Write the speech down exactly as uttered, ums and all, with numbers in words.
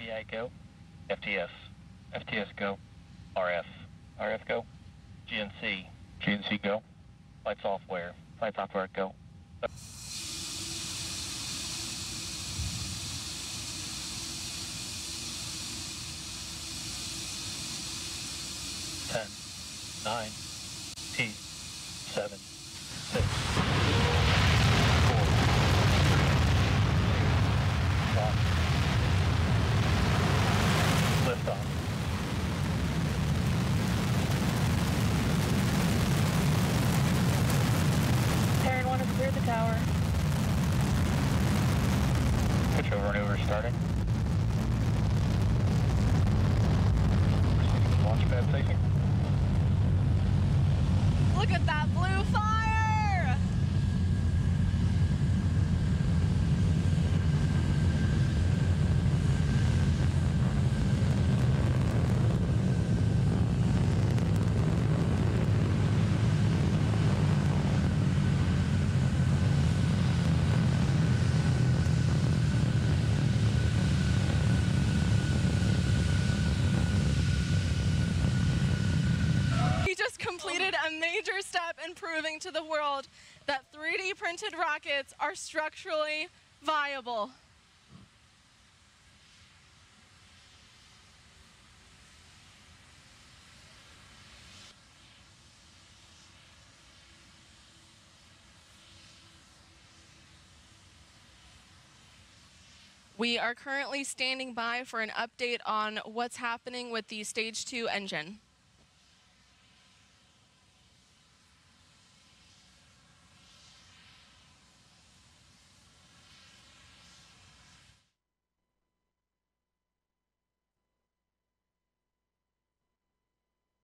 B I go. F T S. F T S go. R F. R F go. G N C. G N C go. Flight software. Flight software go. ten, nine, eight, seven, six, four, one. Lift off. Terran one has cleared the tower. Control maneuver starting. Launch pad taking. Look at that blue fire! He just completed a major step in proving to the world that three D printed rockets are structurally viable. We are currently standing by for an update on what's happening with the stage two engine.